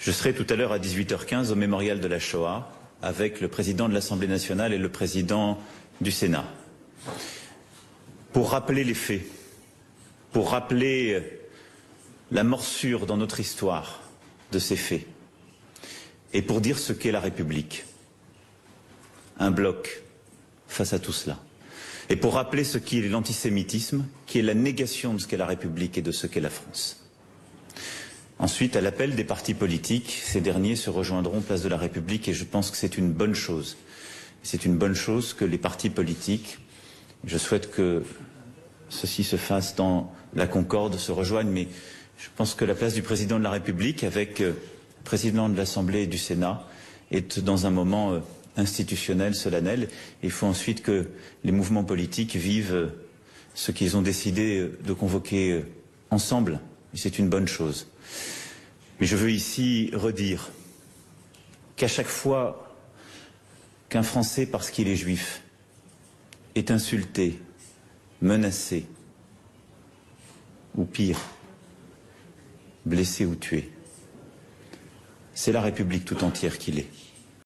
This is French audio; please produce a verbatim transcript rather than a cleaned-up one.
Je serai tout à l'heure à dix-huit heures quinze au mémorial de la Shoah avec le président de l'Assemblée nationale et le président du Sénat pour rappeler les faits, pour rappeler la morsure dans notre histoire de ces faits et pour dire ce qu'est la République. Un bloc face à tout cela. Et pour rappeler ce qu'est l'antisémitisme, qui est la négation de ce qu'est la République et de ce qu'est la France. Ensuite, à l'appel des partis politiques, ces derniers se rejoindront place de la République et je pense que c'est une bonne chose. C'est une bonne chose que les partis politiques, je souhaite que ceci se fasse dans la concorde, se rejoignent, mais je pense que la place du président de la République avec le président de l'Assemblée et du Sénat est dans un moment institutionnel, solennel. Il faut ensuite que les mouvements politiques vivent ce qu'ils ont décidé de convoquer ensemble, et c'est une bonne chose. Mais je veux ici redire qu'à chaque fois qu'un Français, parce qu'il est juif, est insulté, menacé, ou pire, blessé ou tué, c'est la République tout entière qui l'est.